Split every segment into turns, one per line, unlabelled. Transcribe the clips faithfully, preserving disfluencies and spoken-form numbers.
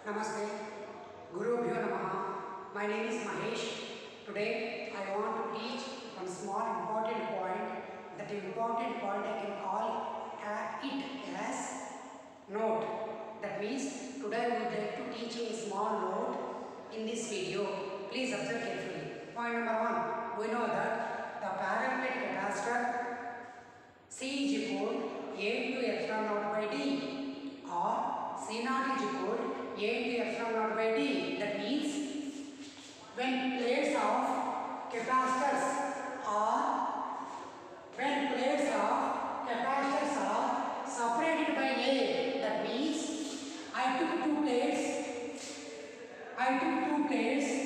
Namaste, Gurubhyo Namaha. My name is Mahesh. Today I want to teach one small important point. That important point I can call uh, it as note. That means today we would like to teach a small note in this video. Please observe carefully. Point number one. We know that the parallel capacitor C is equal A into epsilon naught by D, or C naught is equal A into epsilon naught by D. That means when plates of capacitors are when plates of capacitors are separated by A, that means I took two plates I took two plates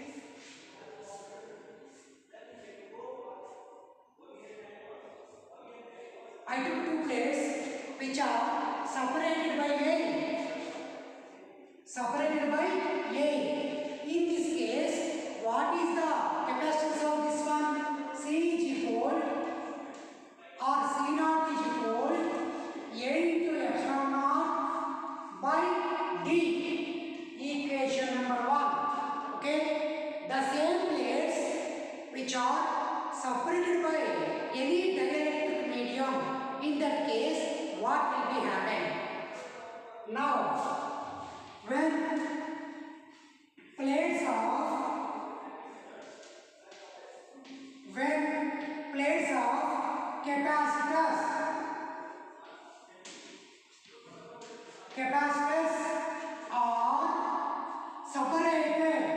I took two plates which are separated by A. Separated by A. In this case, what is the capacitance of this one? C is equal or C naught is equal A into epsilon naught by D. Equation number one. Okay. The same plates which are separated by any dielectric medium. In that case, what will be happening? Now, when plates of when plates of capacitors capacitors are separated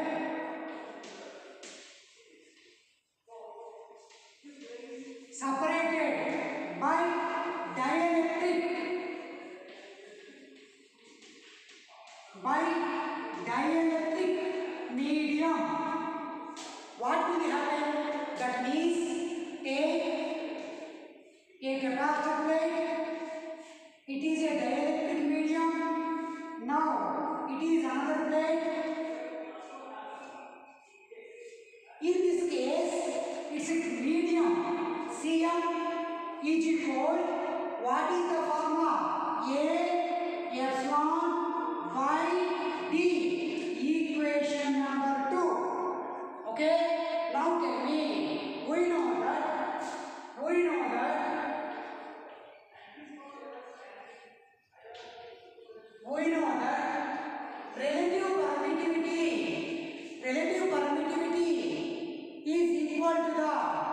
separated by dielectric by dielectric medium, what will happen? That means take a capacitor plate, it is a dielectric medium. Now it is another plate. In this case, it's a medium. Cm is equal, what is the formula? A epsilon by D. Equation number two. Okay. Now tell me, we know that, we know that, we know that relative permittivity, relative permittivity is equal to the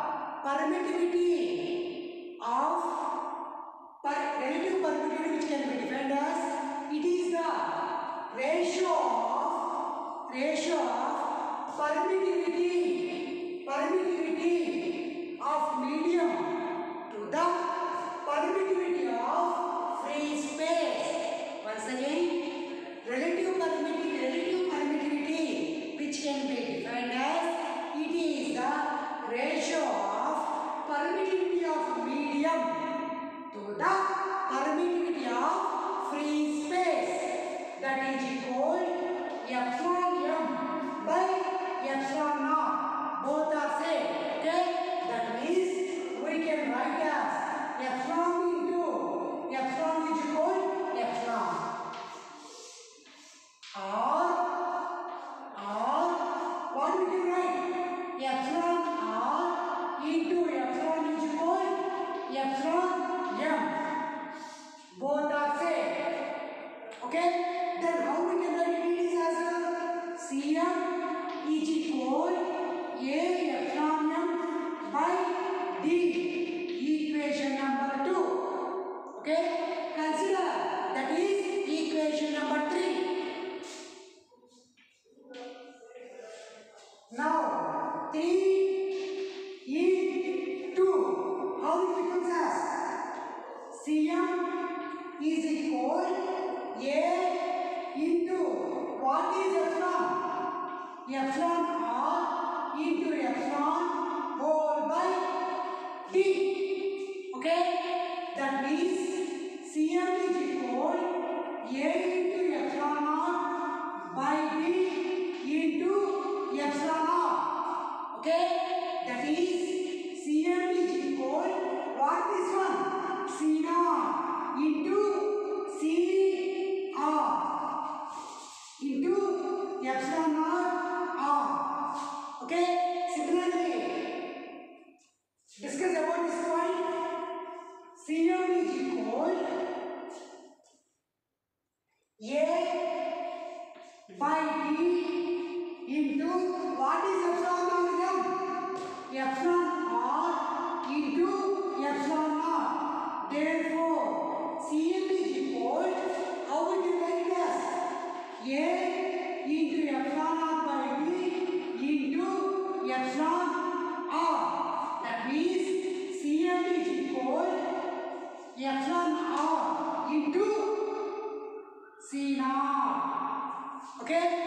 permittivity of per, relative permittivity, which can be defined as it is the ratio of ratio of permittivity permittivity of medium to the permittivity of free space. Once again, relative permittivity relative permittivity which can be defined as it is the ratio of permittivity of medium to the permittivity of free space. That is equal epsilon m by epsilon naught. Both are same. Okay. That means we can write as epsilon into epsilon is equal epsilon. Or or what we can write? Epsilon r into epsilon is equal epsilon m. Both are same. Okay. Then how we can write it is as a Cm is equal A epsilon m by D. Equation number two. Okay. Consider that is equation number three. Now three in two. How it becomes as Cm is equal A into what is epsilon? Epsilon r into epsilon whole by D. Okay. That means Cm is equal A into epsilon naught by D into epsilon naught. Okay. That is Cm is equal, what this one? C naught into C r. In into what is epsilon naught? Epsilon r into epsilon naught. Therefore, Cm is equal, how we can write it as A into epsilon naught by D into epsilon r. That means Cm is equal epsilon r into C naught. Okay?